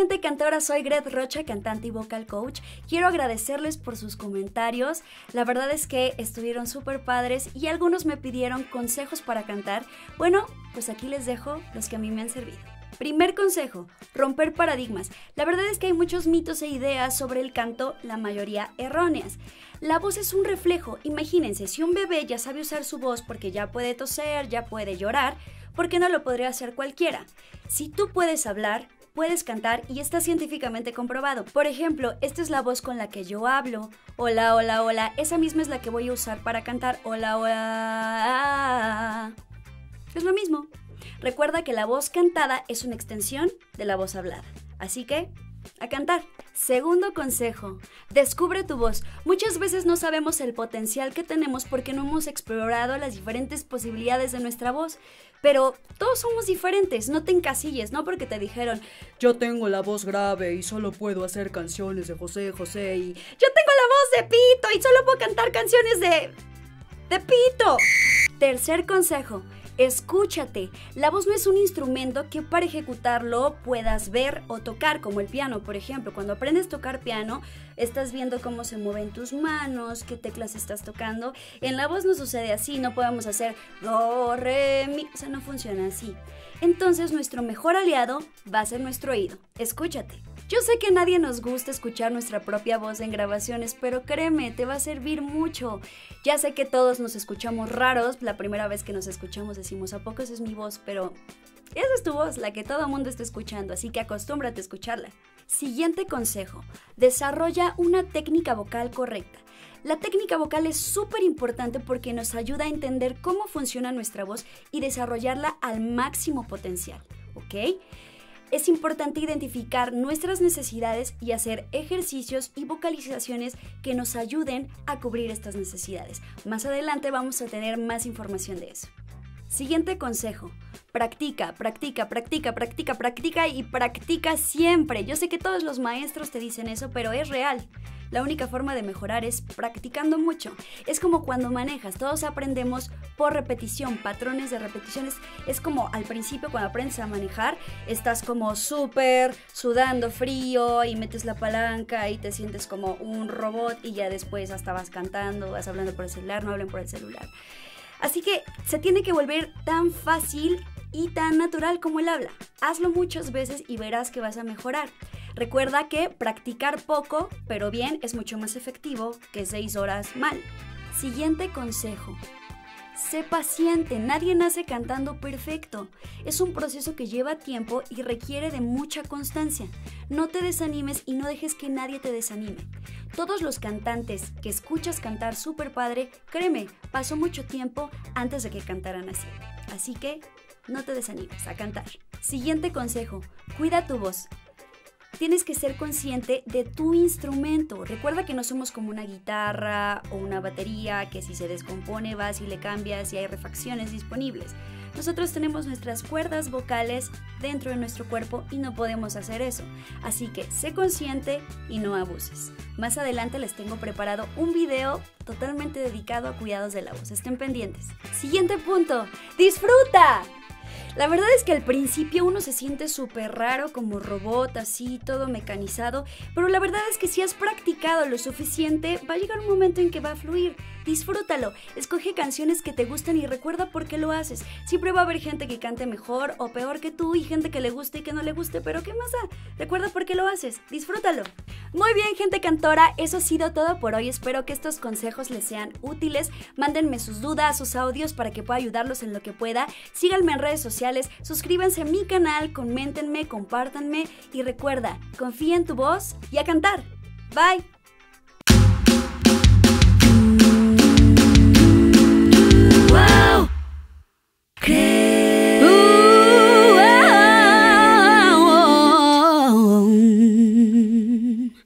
gente cantora, soy Gret Rocha, cantante y vocal coach. Quiero agradecerles por sus comentarios. La verdad es que estuvieron súper padres y algunos me pidieron consejos para cantar. Bueno, pues aquí les dejo los que a mí me han servido. Primer consejo, romper paradigmas. La verdad es que hay muchos mitos e ideas sobre el canto, la mayoría erróneas. La voz es un reflejo. Imagínense, si un bebé ya sabe usar su voz porque ya puede toser, ya puede llorar, ¿por qué no lo podría hacer cualquiera? Si tú puedes hablar, puedes cantar y está científicamente comprobado. Por ejemplo, esta es la voz con la que yo hablo. Hola, hola, hola. Esa misma es la que voy a usar para cantar. Hola, hola. Es lo mismo. Recuerda que la voz cantada es una extensión de la voz hablada. Así que, a cantar. Segundo consejo, descubre tu voz. Muchas veces no sabemos el potencial que tenemos porque no hemos explorado las diferentes posibilidades de nuestra voz. Pero todos somos diferentes, no te encasilles, no porque te dijeron yo tengo la voz grave y solo puedo hacer canciones de José José y yo tengo la voz de Pito y solo puedo cantar canciones de Pito. Tercer consejo, escúchate. La voz no es un instrumento que para ejecutarlo puedas ver o tocar, como el piano, por ejemplo. Cuando aprendes a tocar piano, estás viendo cómo se mueven tus manos, qué teclas estás tocando. En la voz no sucede así, no podemos hacer do, re, mi, o sea, no funciona así. Entonces, nuestro mejor aliado va a ser nuestro oído. Escúchate. Yo sé que a nadie nos gusta escuchar nuestra propia voz en grabaciones, pero créeme, te va a servir mucho. Ya sé que todos nos escuchamos raros, la primera vez que nos escuchamos decimos, ¿a poco esa es mi voz? Pero esa es tu voz, la que todo el mundo está escuchando, así que acostúmbrate a escucharla. Siguiente consejo, desarrolla una técnica vocal correcta. La técnica vocal es súper importante porque nos ayuda a entender cómo funciona nuestra voz y desarrollarla al máximo potencial, ¿ok? Es importante identificar nuestras necesidades y hacer ejercicios y vocalizaciones que nos ayuden a cubrir estas necesidades. Más adelante vamos a tener más información de eso. Siguiente consejo, practica, practica, practica, practica, practica y practica siempre. Yo sé que todos los maestros te dicen eso, pero es real. La única forma de mejorar es practicando mucho. Es como cuando manejas, todos aprendemos por repetición, patrones de repeticiones. Es como al principio cuando aprendes a manejar, estás como súper sudando frío y metes la palanca y te sientes como un robot y ya después hasta vas cantando, vas hablando por el celular, no hablen por el celular. Así que se tiene que volver tan fácil y tan natural como el habla. Hazlo muchas veces y verás que vas a mejorar. Recuerda que practicar poco, pero bien, es mucho más efectivo que 6 horas mal. Siguiente consejo. Sé paciente, nadie nace cantando perfecto. Es un proceso que lleva tiempo y requiere de mucha constancia. No te desanimes y no dejes que nadie te desanime. Todos los cantantes que escuchas cantar súper padre, créeme, pasó mucho tiempo antes de que cantaran así. Así que no te desanimes a cantar. Siguiente consejo, cuida tu voz. Tienes que ser consciente de tu instrumento. Recuerda que no somos como una guitarra o una batería que si se descompone vas y le cambias y hay refacciones disponibles. Nosotros tenemos nuestras cuerdas vocales dentro de nuestro cuerpo y no podemos hacer eso. Así que sé consciente y no abuses. Más adelante les tengo preparado un video totalmente dedicado a cuidados de la voz. Estén pendientes. Siguiente punto. ¡Disfruta! La verdad es que al principio uno se siente súper raro, como robot, así, todo mecanizado, pero la verdad es que si has practicado lo suficiente, va a llegar un momento en que va a fluir. Disfrútalo, escoge canciones que te gustan y recuerda por qué lo haces. Siempre va a haber gente que cante mejor o peor que tú y gente que le guste y que no le guste, pero ¿qué más da? Recuerda por qué lo haces, disfrútalo. Muy bien, gente cantora, eso ha sido todo por hoy. Espero que estos consejos les sean útiles. Mándenme sus dudas, sus audios para que pueda ayudarlos en lo que pueda. Síganme en redes sociales, suscríbanse a mi canal, coméntenme, compártanme y recuerda, confía en tu voz y a cantar. Bye.